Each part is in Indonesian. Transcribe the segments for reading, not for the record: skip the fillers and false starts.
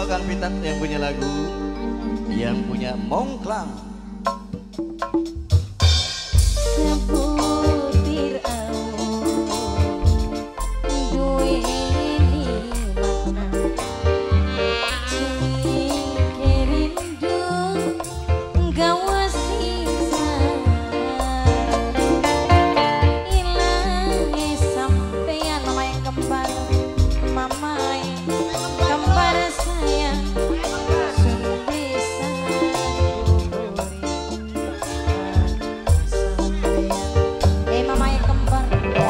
Kang Pitat yang punya lagu, yang punya Mongklang. Sebutir aur duweni makna jika rindu gawa siksa ilangi sampeyan mama yang kembar mama yang kembar sayang sun bisa mama yang kembar,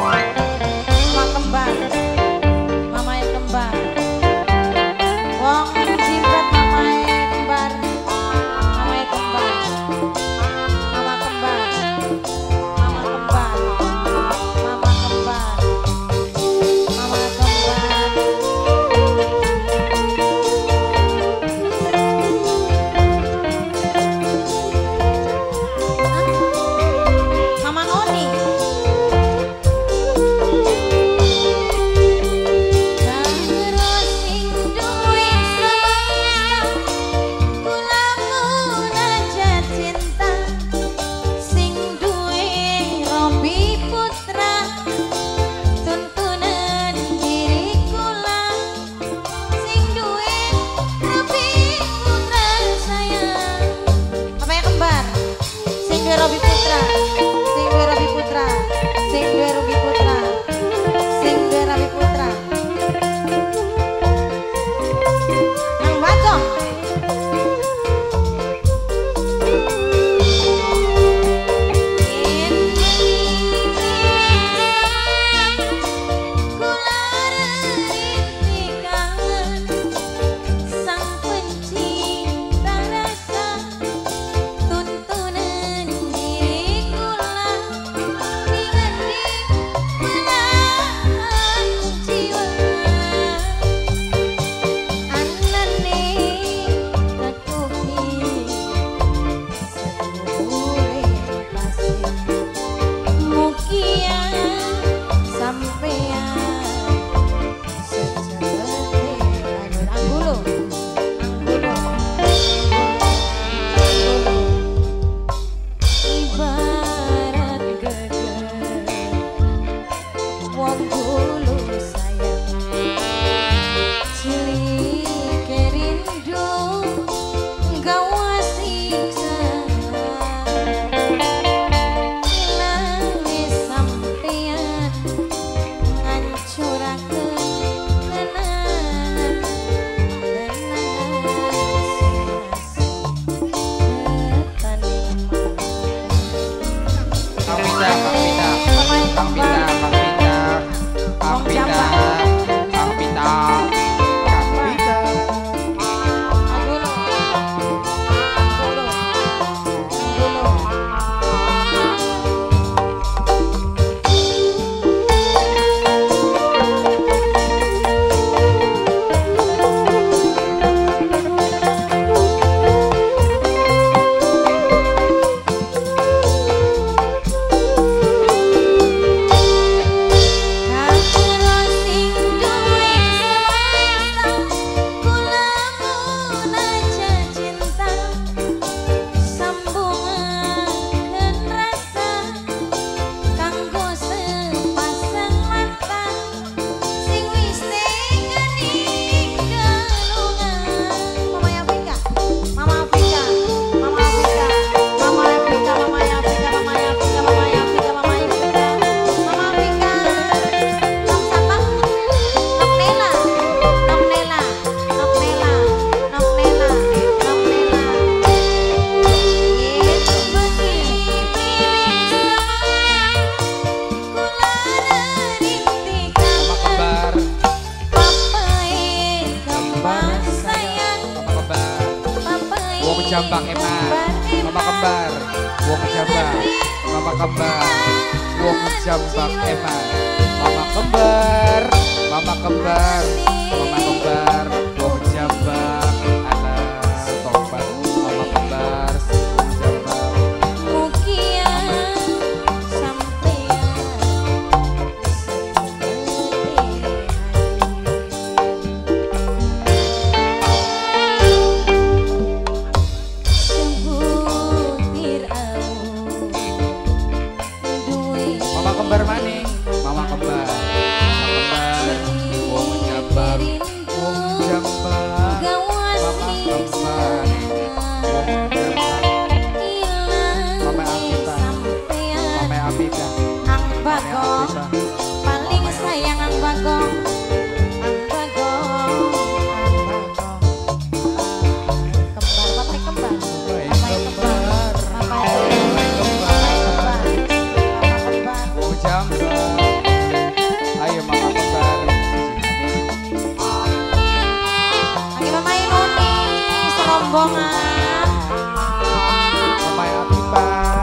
mama yang kembar, wong jimbret mama yang kembar, mama yang kembar, mama kembar, mama kembar, mama kembar, mama kembar. Mama Oni. Robi Putra, sing duwe Robi Putra, sing duwe Robi Putra, sing duwe Robi Putra. Nang Bacong. Jambang Eman, Mama Kembar, Wong Jambang, Mama Kembar, Wong Jambang Eman, Mama Kembar, Mama Kembar, Mama Kembar, Wong Jambang, anak tobat, Mama Kembar, Wong Jambang. Mama Apipan.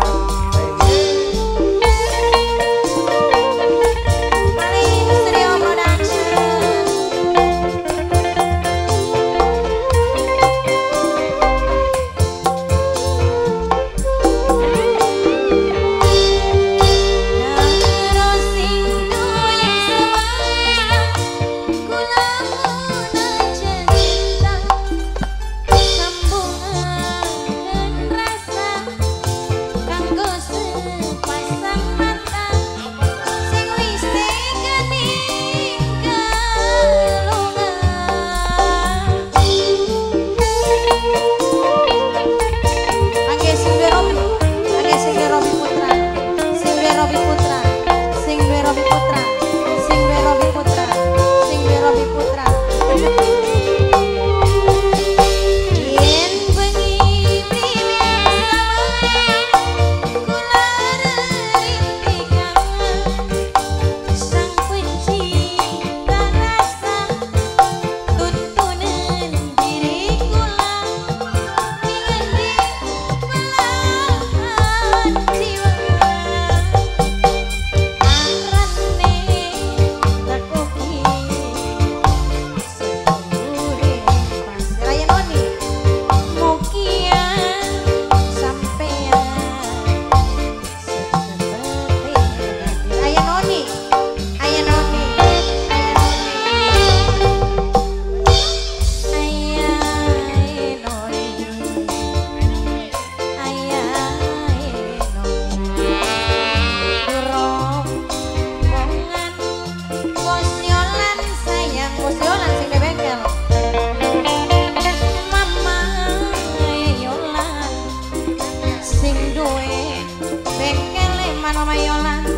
Mama Yolan